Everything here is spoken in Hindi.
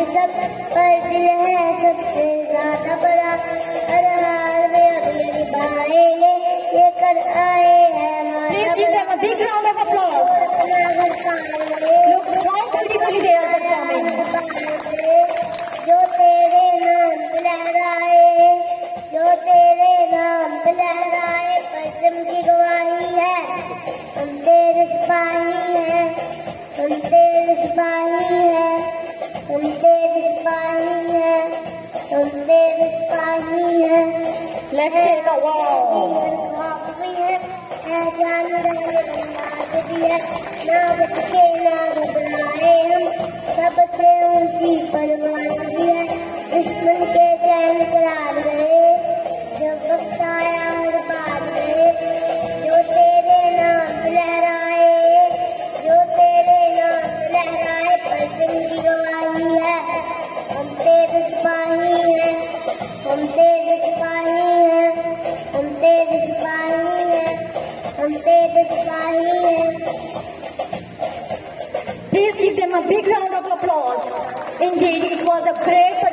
सब पर दिल है सबसे ज्यादा बड़ा, हर हाल में अभी निभाएंगे ये कर आए हैं Please give them a big round of applause. Look proudly they are performing. जो तेरे नाम पे लहराए, जो तेरे नाम पे लहराए, परचम की गवाही है, हम तेरे सिपाही हैं, हम तेरे सिपाही हैं, हम तेरे सिपाही हैं, हम तेरे सिपाही हैं। Let's take a wow. ना बचके ना घबराए हम, सबसे ऊंची परवान भी है, दुश्मन के चैन करार गए, जब वक्त आया हर बार गए। जो तेरे नाम पे लहराए, जो तेरे नाम पे लहराए, परचम की गवाही है, हम तेरे सिपाही हैं, हम तेरे सिपाही हैं, हम तेरे सिपाही हैं, हम तेरे सिपाही हैं। Please give them a big round of applause. Indeed, it was a great